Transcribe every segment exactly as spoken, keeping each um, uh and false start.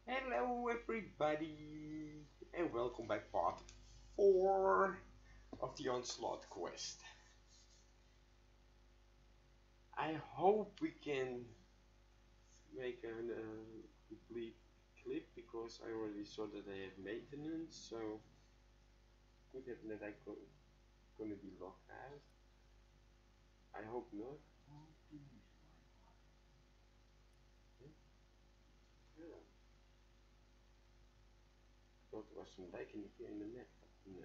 Hello everybody and welcome back part four of the Unslaught quest. I hope we can make a uh, complete clip because I already saw that I have maintenance, so could happen that I go, gonna be locked out. I hope not. Huh? Yeah. Thought there was some lag in here in the map. No.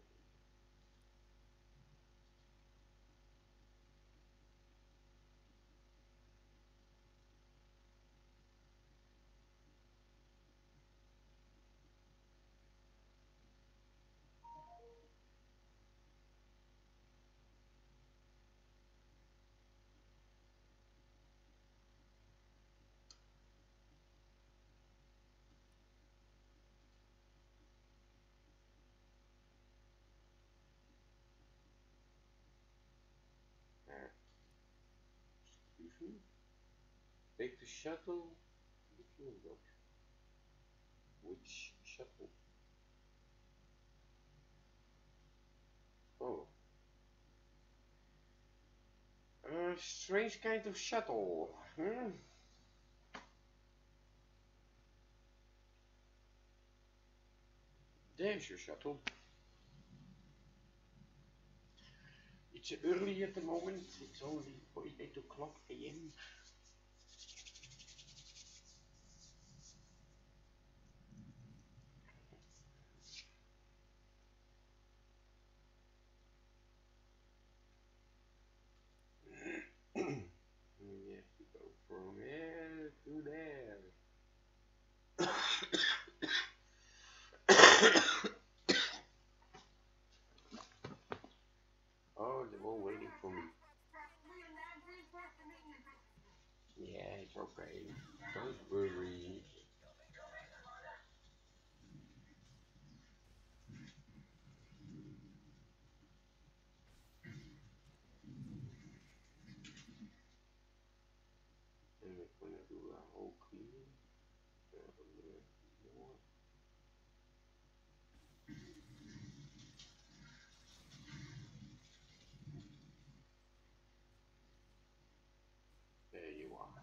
Uh, excuse me. Take the shuttle to the fuel dock. Which shuttle? Oh. A strange kind of shuttle. Hmm? There's your shuttle. It's early at the moment. It's only eight o'clock a m. You have to go from here to there. Oh, they're all waiting for me. Yeah, it's okay. Don't worry. And we're gonna do a whole clean. Uh, more. There you are.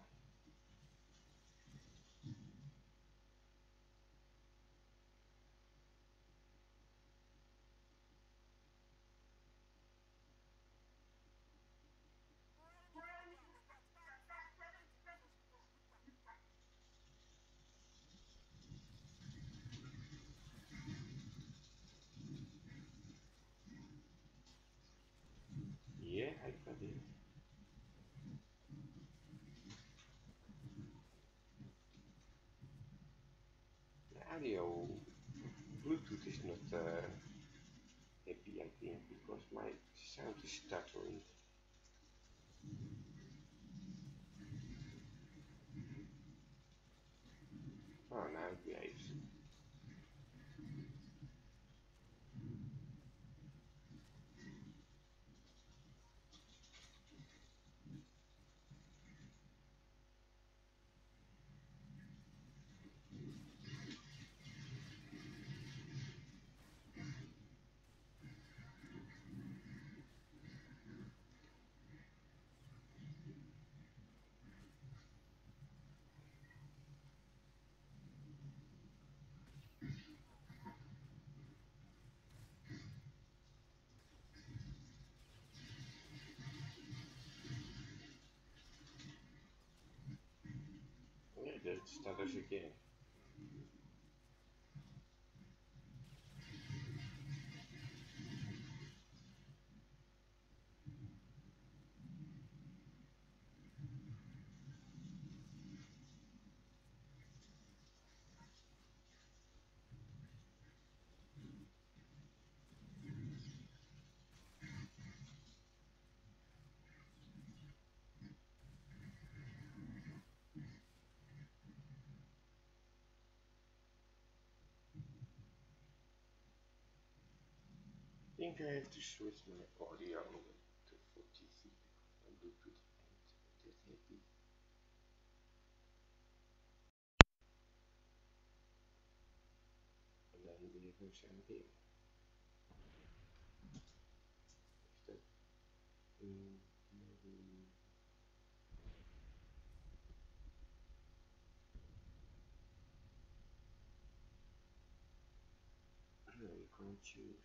Yeah, I got it. The audio Bluetooth is not uh, happy, I think, because my sound is stuttering. Oh, now it behaves. Yeah, that stutters again. I think I have to switch my audio to forty feet. My Bluetooth ain't that happy. go some here. Is that mm, maybe no, you can't choose.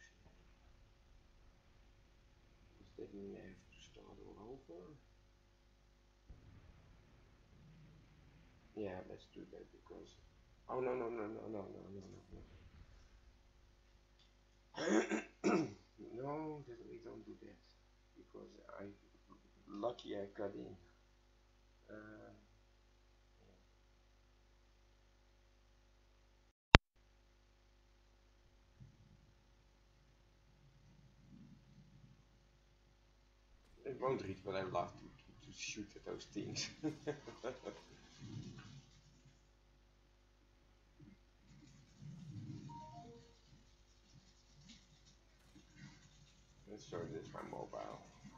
Does that mean I have to start all over? Yeah, let's do that because oh no no no no no no no no no. No, that we don't do that because I lucky I got in. Uh, it won't read, but I love to, to, to shoot at those things. Sorry, that's my mobile.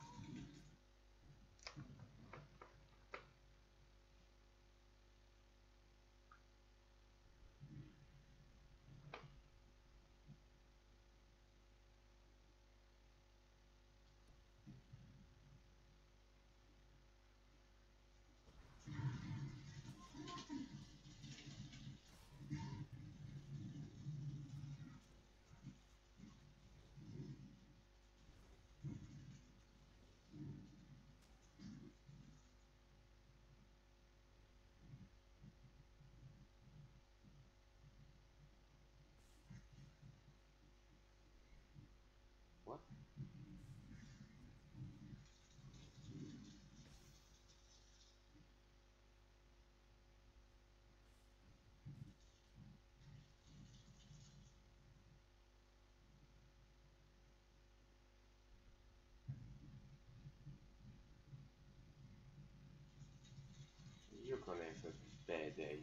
What? You're gonna have a bad day.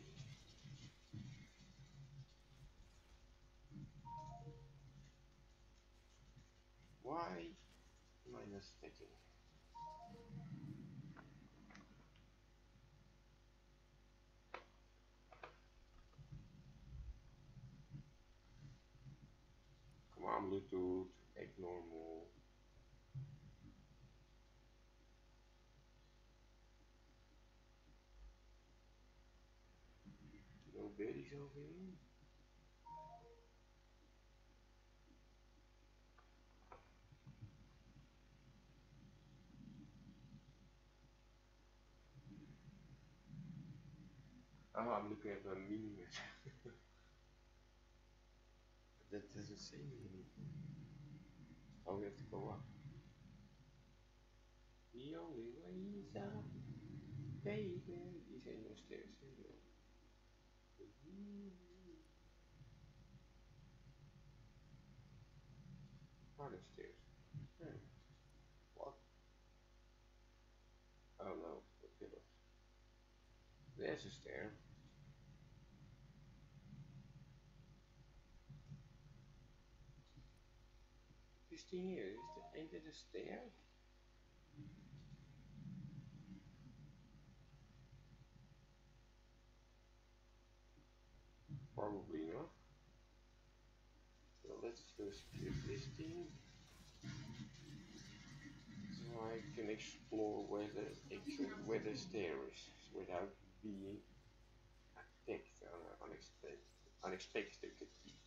Why am I not stacking? Come on, Bluetooth, act normal. No berries over here? Oh, I'm looking at the meme. That doesn't say anything. Oh, we have to go up. The only way is up, baby. These ain't no stairs, here we go. Are there stairs? Hmm. What? Oh no, the pillars. There's a stair. This thing here, is the, ain't it a stair? Probably not. So let's first clear this thing. So I can explore where the actual where the stair is without being attacked uh, unexpected unexpectedly.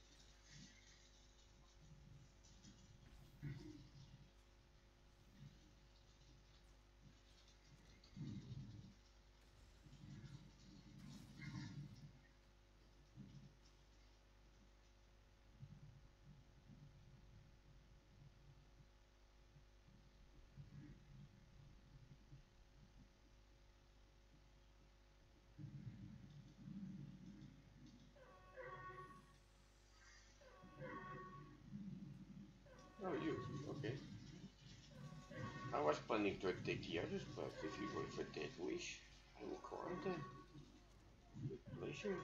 Oh, you okay? I was planning to attack the others, but if you go for that wish, I will grant them with pleasure.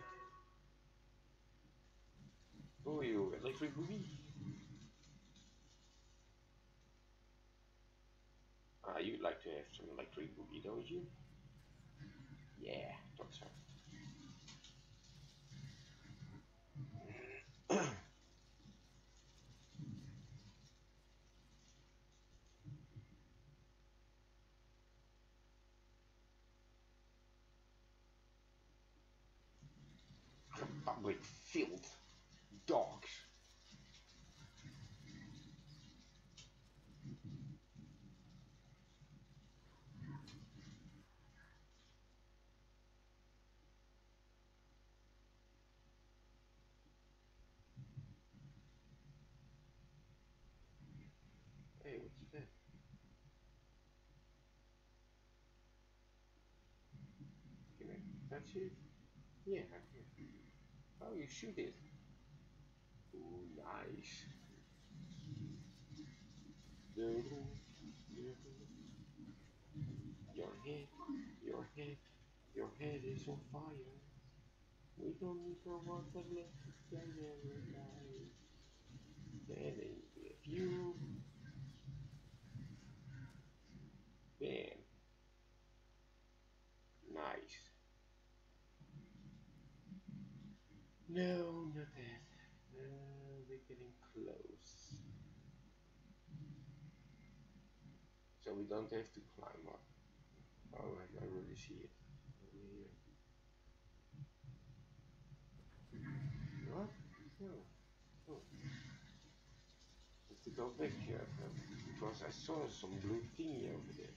Oh, you electric boogie? Ah, uh, you'd like to have some electric boogie, don't you? Yeah, thought so. with filth, dogs. Hey, what's that? Can I touch it? Yeah, I can. Oh, you shoot it. Ooh, nice. Your head, your head, your head is on fire. We don't need no water left to burn every night. Then if you, bam, nice. No, not that. Uh, we're getting close. So we don't have to climb up. Oh, I, I really see it. Over here. What? No. Oh. Have to go back here uh, because I saw some blue thingy over there.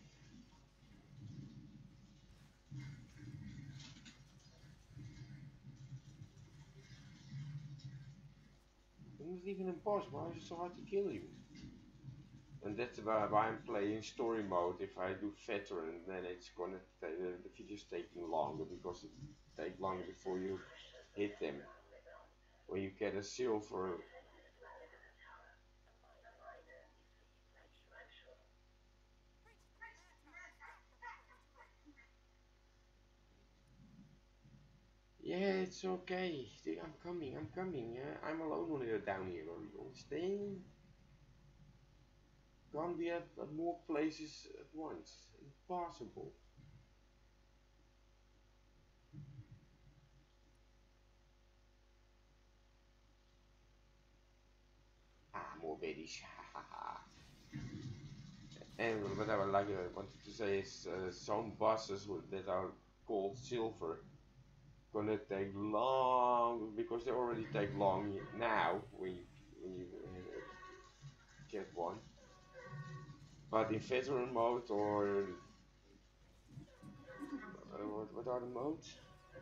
I'm not even a boss. Why is it so hard to kill you? And that's why why I'm playing story mode. If I do veteran, then it's gonna take, the, the video's taking longer because it takes longer before you hit them. When you get a silver, yeah, it's okay. I'm coming. I'm coming. Yeah, I'm alone when you're down here. You understand? Can't be at, at more places at once. Impossible. Ah, more babies. And what I would like uh, wanted to say is uh, some bosses that are called silver gonna take long because they already take long now when you when you uh, get one. But in veteran mode or uh, what, what are the modes?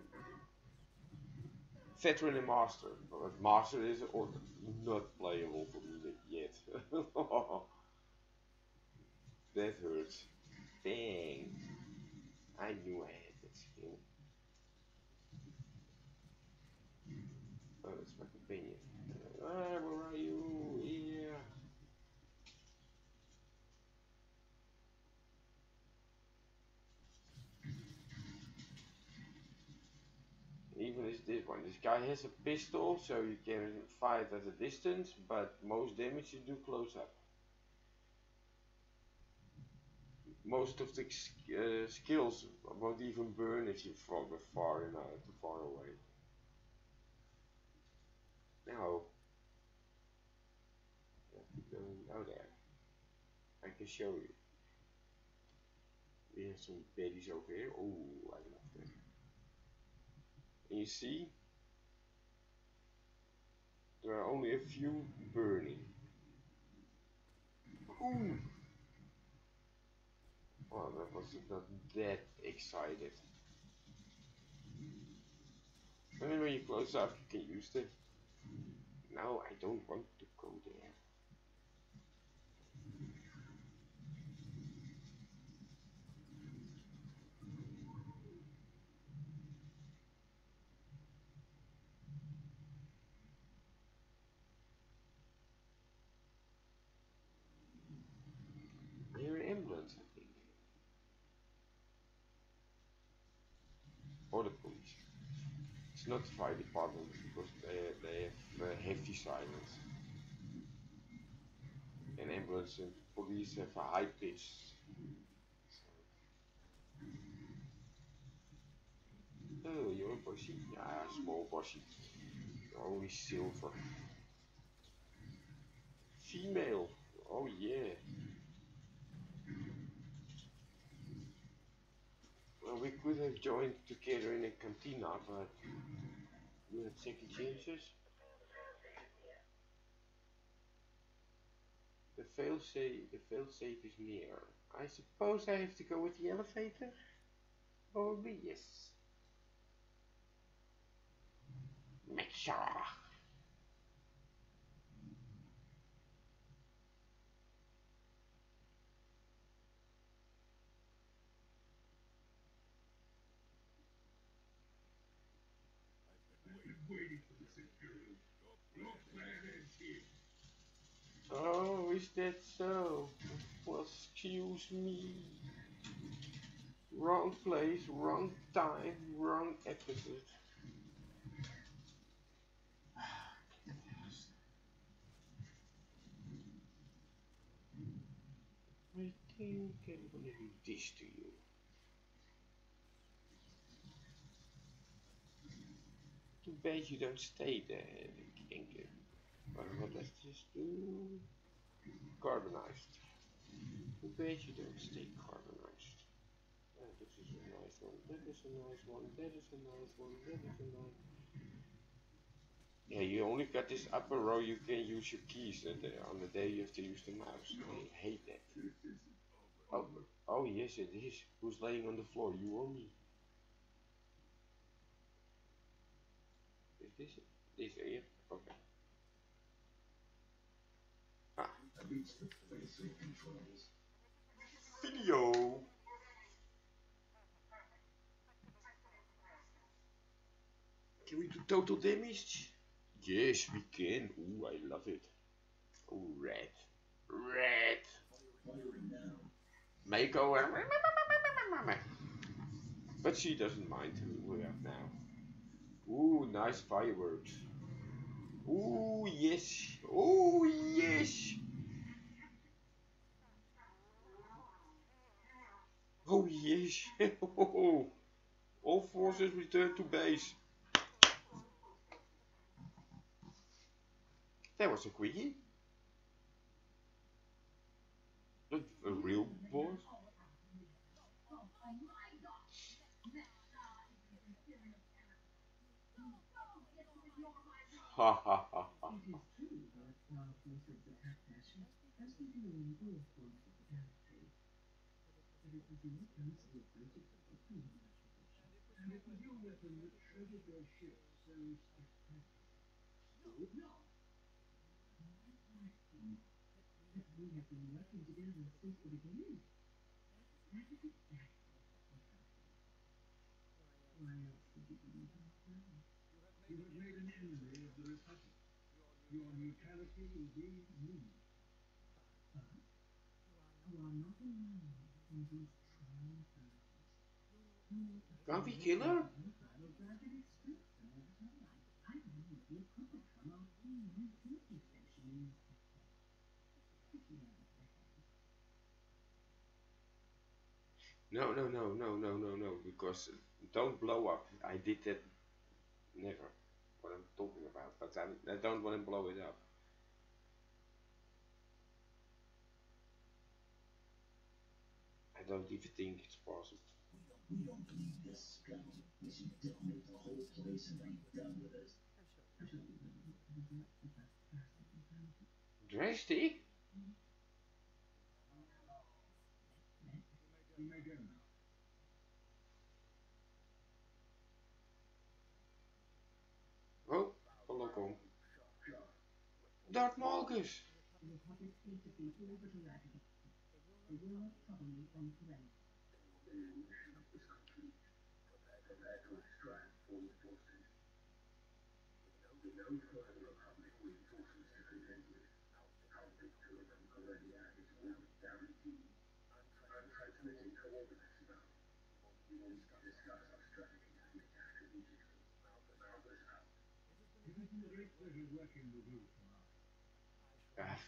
Veteran and master. But master is or not playable for me yet. That hurts. Dang. I knew I had that skill. Oh, that's my companion. Ah, where are you? Yeah. Even is this one. This guy has a pistol, so you can fight at a distance, but most damage you do close up. Most of the uh, skills won't even burn if you from far enough, too far away. Now, you have to go now there. I can show you. We have some baddies over here. Oh, I love them. And you see, there are only a few burning. Ooh. Well, that was not that excited. And when you close up, you can use them. No, I don't want to go there. I hear an ambulance, I think. Or the police. It's not the fire department because they, they have uh, heavy silence. And ambulance and police have a high pitch. Oh, you're a bossy? Yeah, small bossy. Only silver. Female. Oh yeah. Well, we could have joined together in a cantina, but we get second chances. The failsafe, the failsafe is near. I suppose I have to go with the elevator? Probably yes. Make sure. Oh, is that so? Well, excuse me. Wrong place, wrong time, wrong episode. I think I'm gonna do this to you. Too bad you don't stay there, Kinker. But what does this do? Carbonized. Too bad you don't stay carbonized. Oh, this is a nice one, that is a nice one, that is a nice one, that is a nice one. Yeah, you only got this upper row, you can use your keys, and uh, on the day you have to use the mouse. I hate that. Oh, oh yes it is. Who's laying on the floor, you or me? Is this it? This it? Okay. Ah. Video! Can we do total damage? Yes, we can. Ooh, I love it. Oh, red. Red! Mako. But she doesn't mind who we have now. Ooh, nice fireworks. Ooh, yes. Ooh, yes. Oh, yes. All forces return to base. That was a quickie. Not a real boss. Ha ha ha ha. Grumpy killer? No, no, no, no, no, no, no, because don't blow up. I did that never. What I'm talking about, but I, I don't want to blow it up. I don't even think it's possible. Drastic? Oh, look on. Darth Malgus! Ah.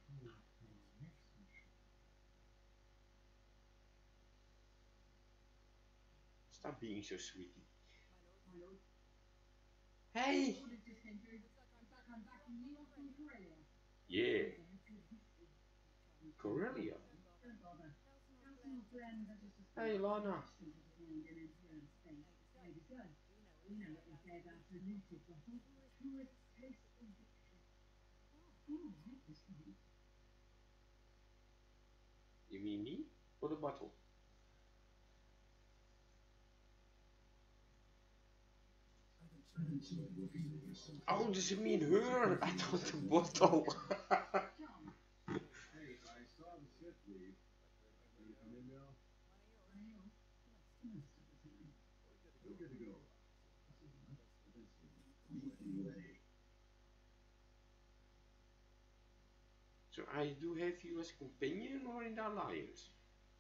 Stop being so sweetie. Hey! Yeah. Corellia. Hey, Lana. You mean me or the bottle? Oh, does it mean her? I thought the bottle. So I do have you as companion or in the alliance?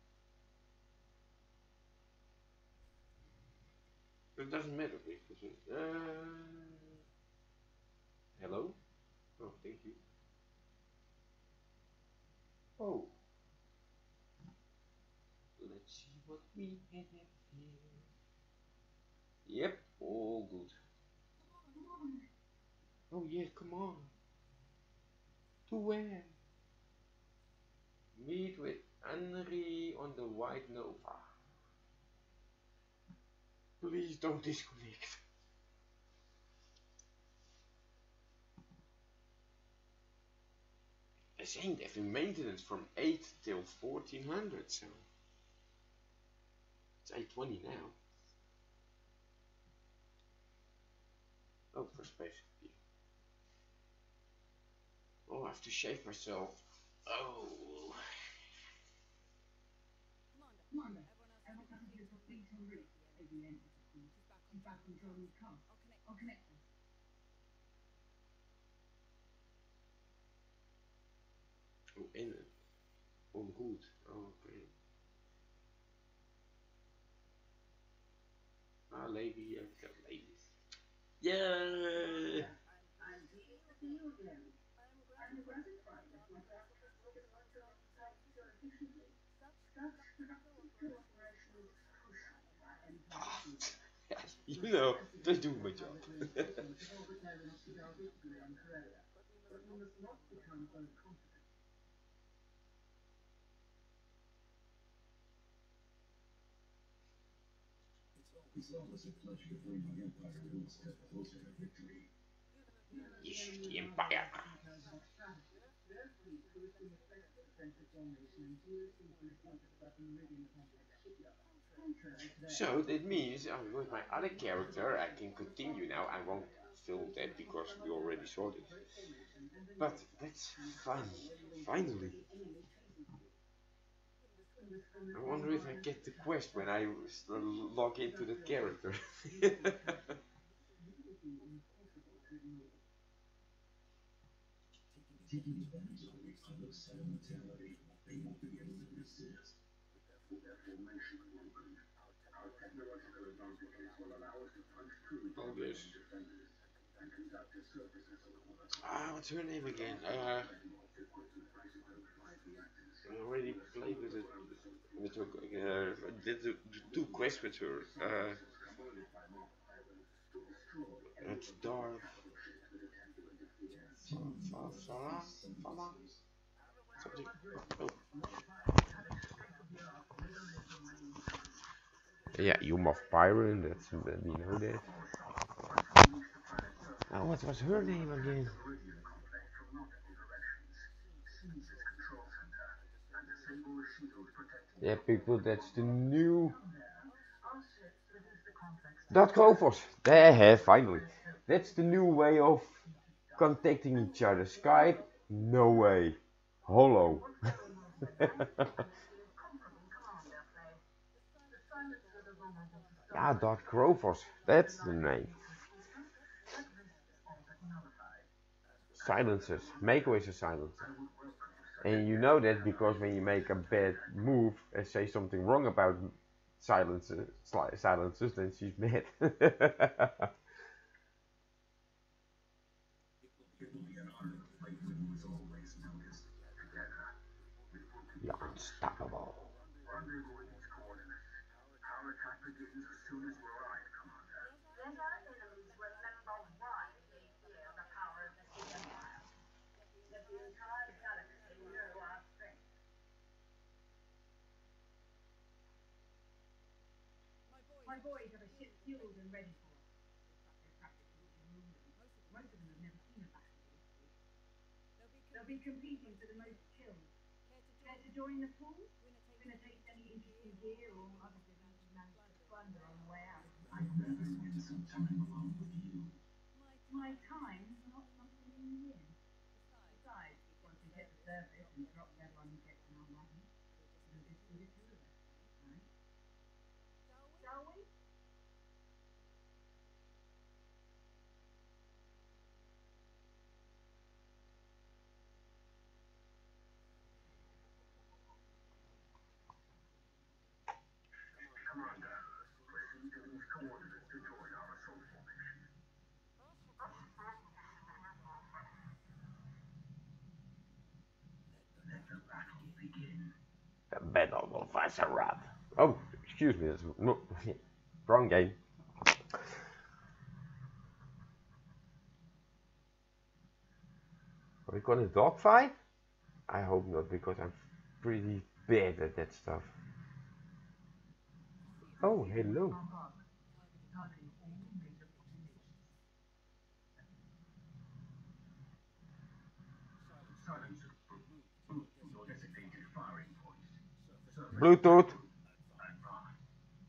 It doesn't matter because uh, hello. Oh, thank you. Oh, let's see what we have here. Yep, all good. Oh yeah, come on. To where? Meet with Henry on the White Nova. Please don't disconnect. This ain't having maintenance from eight till fourteen hundred, so it's eight twenty now. Oh, for space. Oh, I have to shave myself. Oh. Oh, in it. On hood. Oh, okay. Ah, lady, I've got ladies. Yeah. You know, just doing my job. Yes, the Empire. So that means uh, with my other character I can continue now. I won't film that because we already saw this. But that's fun. Finally. I wonder if I get the quest when I log into the character. Oh, yes. Ah, what's her name again? Uh, I already played with it. With her, uh, did the, the two quests with her. Uh, it's Darth. Farah? Farah? Something. Oh. Yeah, you of Byron. That's you know that. Oh, what was her name again? Yeah, people, that's the new. Dat Grovos. There, finally. That's the new way of contacting each other. Skype? No way. Hello. Yeah, Darth Grovos. That's the name. Silencers. Makeaways are silencer. And you know that because when you make a bad move and say something wrong about silencers, silencers then she's mad. You're unstoppable. They'll be competing for the most kills. Care to join the pool? Winner takes any interesting gear or other goodies you manage to plunder on the way out. I'd rather spend some time alone with you. My time's not something you win. Besides, once we hit the surface and drop dead on you get to know nothing, it'll just be the two of us, right? Shall we? Commander, proceed to these coordinates to join our assault formation. Let the battle begin. The Battle of Azeroth. Oh, excuse me, that's no, wrong game. Are we gonna dogfight? I hope not, because I'm pretty bad at that stuff. Oh, hello. Silence. Move to your designated firing point. Surface Bluetooth. advance.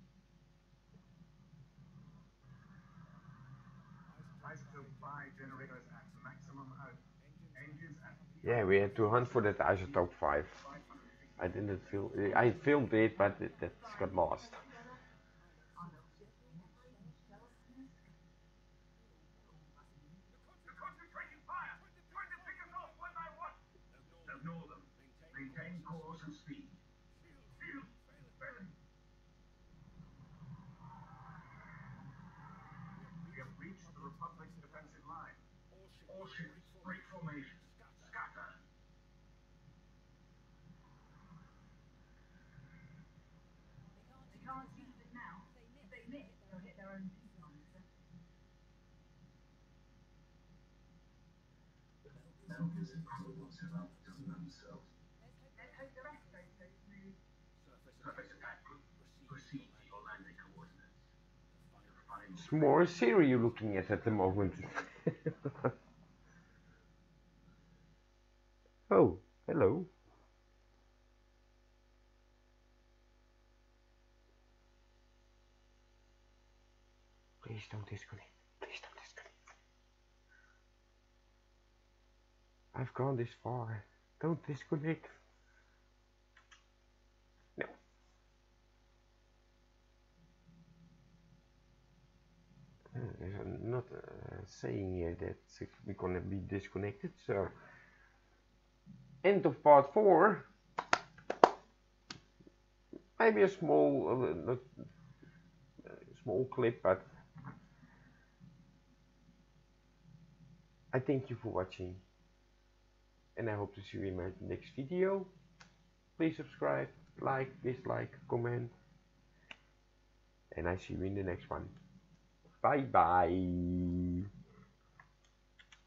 Isotope five generators at maximum output. Engines at Yeah, we had to hunt for that isotope five. I didn't feel. I filmed it, but it, that got lost. They're concentrating fire! Trying to pick us off one by one! Ignore them. Maintain course and speed. Feul! Failing! We have reached the Republic's defensive line. All ships, break formation. Scatter! They can't use it now. If they miss, they'll hit their own people on the surface. Melvins and Kronos have outdone themselves. Let's hope the rest goes so smooth. Surface attack group, proceed to your landing coordinates. The final It's more Siri you're looking at at the moment. Oh, hello. Please don't disconnect. Please don't disconnect. I've gone this far. Don't disconnect. No. Uh, There's not uh, saying here that we're gonna be disconnected. So, end of part four. Maybe a small, uh, not uh, small clip, but I thank you for watching, and I hope to see you in my next video. Please subscribe, like, dislike, comment, and I see you in the next one. Bye bye.